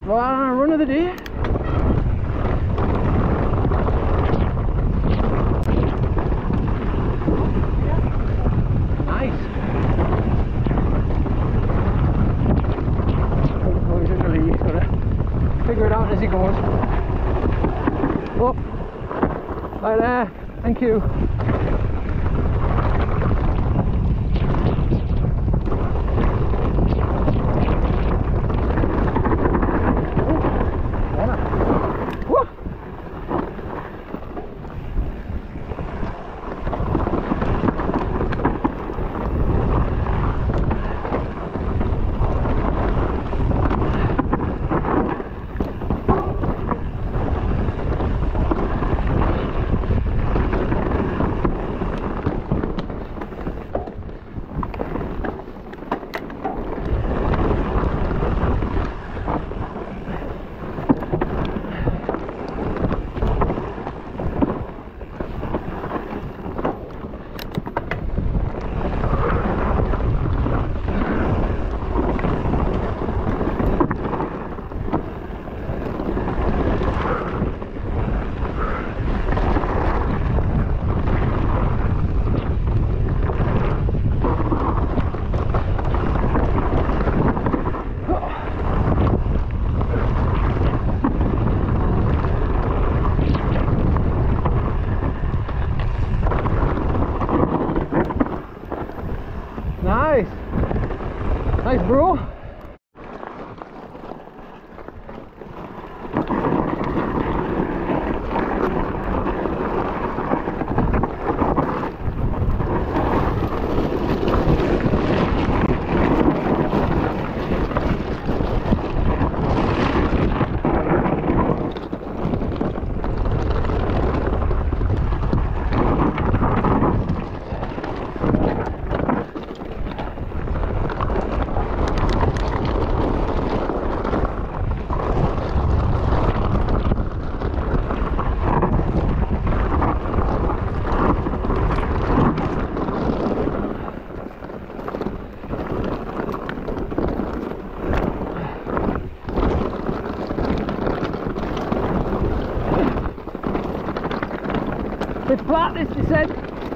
Well, run of the day. Nice. Oh, he's in the lead. Gotta figure it out as he goes. Oh, right there. Thank you. Nice. Nice, bro. It's flat, this descent.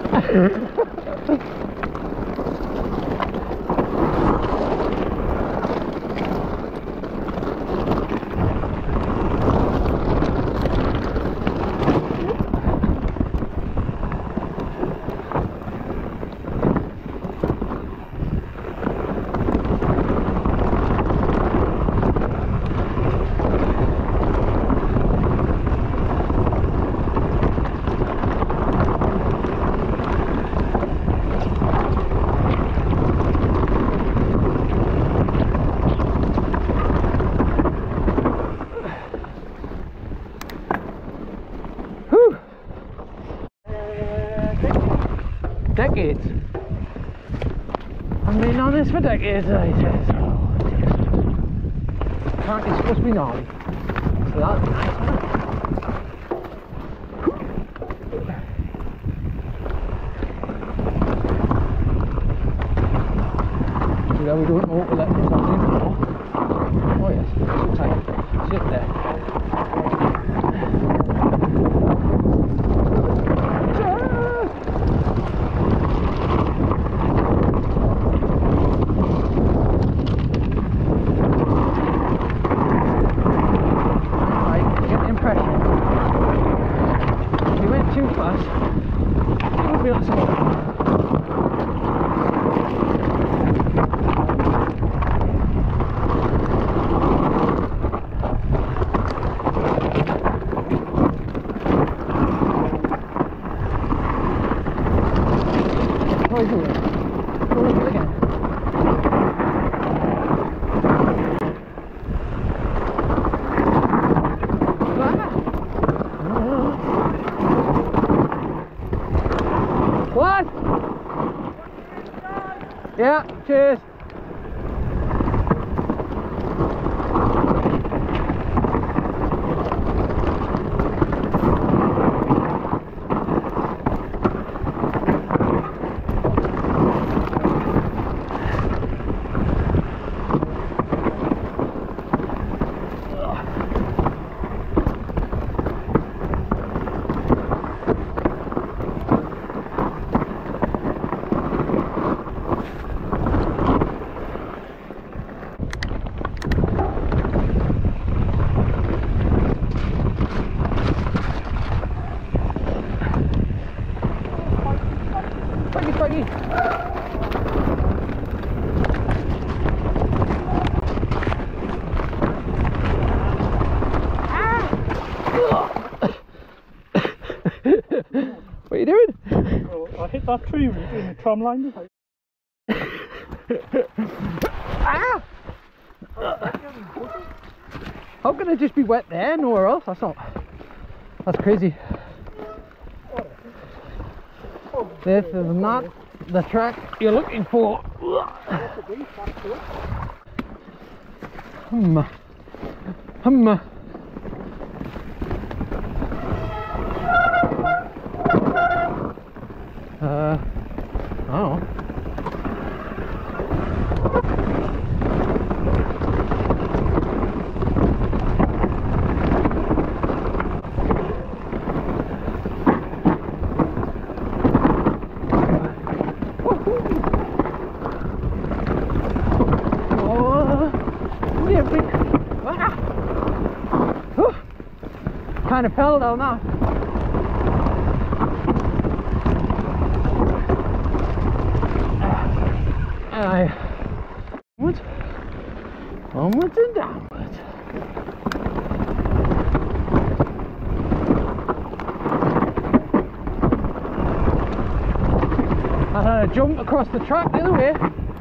Decades. I've been on this for decades, I says. Oh dear. Apparently it's supposed to be gnarly. So that's nice, man. See that we don't know what we're letting ourselves in for. Oh yes, sit tight. Sit there. What? Yeah, cheers. hit that tree when you're doing the tram line. Ah! How can it just be wet there, nowhere else? That's not. That's crazy. This is not the track you're looking for. Hum. Hum. I don't know. Kind of fell down now. And onwards and downwards. I had a jump across the track the other way.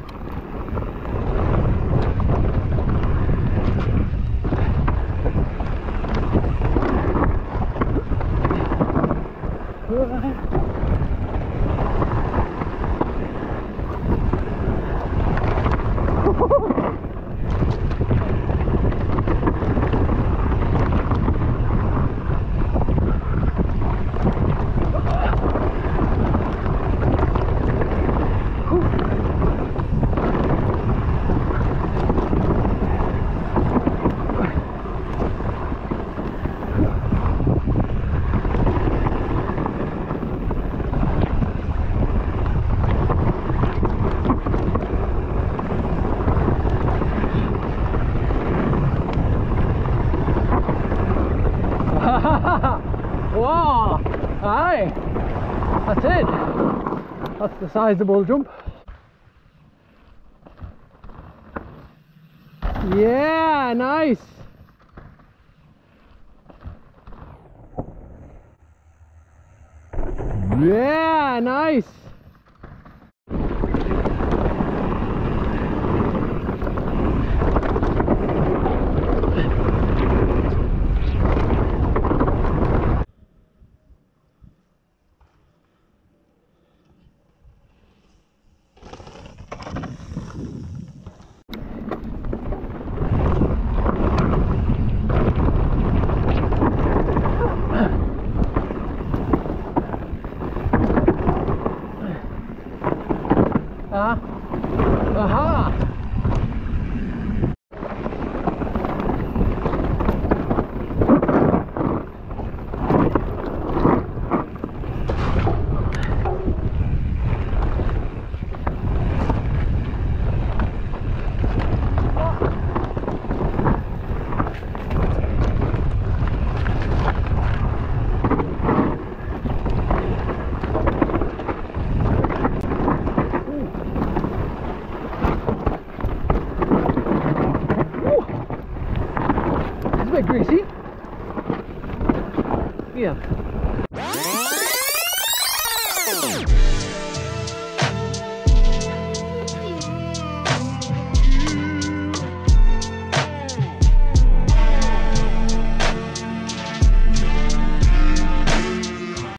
Wow! Aye! That's it! That's the sizable jump. Yeah, nice! Yeah, nice! Aha! Greasy. Yeah.